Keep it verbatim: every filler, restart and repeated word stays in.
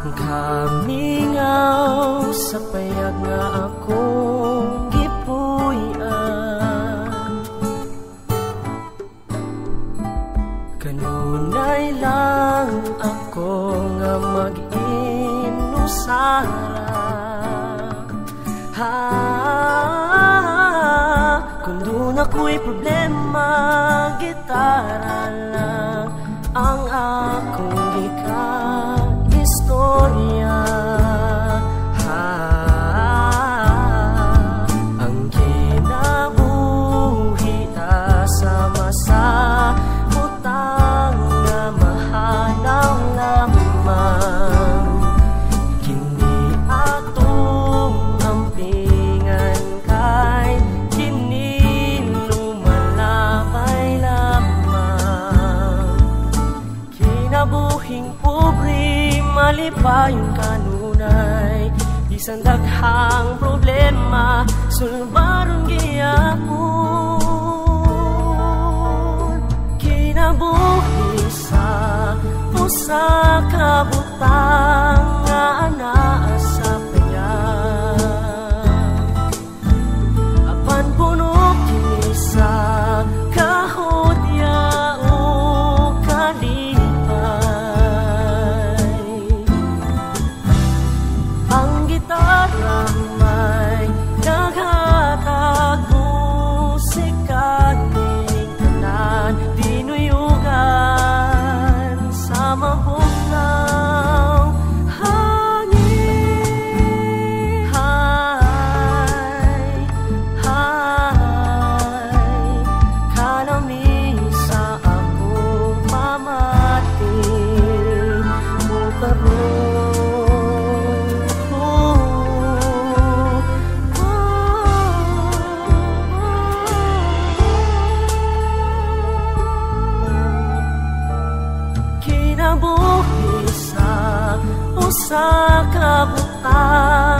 Kamingaw sa payag nga akong gipuy-an, kanunay lang ako nga mag-inusara. Ha, kung doon ako'y problema, gitara lang ang akong ika-istorya. Ha, ang kinabuhi sama sa utang na mahalaw lamang. Kini atong ampingan kay kini lumalabay lamang. Kinabuhing pobre malipayon kanunay, bisan daghang problema sulbaron giyapon. Kinabuhi sa usa ka butang nga anaa sa payag, apan puno kini sa kahudya o kalipay. Ang gitara may naghatag musika ning tanan, dinuyugan sa mabugnaw hangin. Hay, hay, kalami sa akong pamating mo karon. Kinabuhi sa usa ka butang